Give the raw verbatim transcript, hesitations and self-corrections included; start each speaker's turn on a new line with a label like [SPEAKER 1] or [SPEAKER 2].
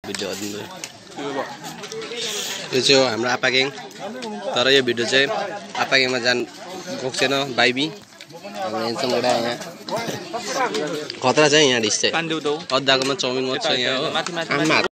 [SPEAKER 1] Video यो चाहिँ हाम्रो आपा ग्याङ तर यो भिडियो चाहिँ आपा ग्याङमा जान गएको छैन बाइबी यहाँ खतरा चाहिँ यहाँ डिस चाहिँ अद्धाकोमा चाउमिन मात्र छ यहाँ हो।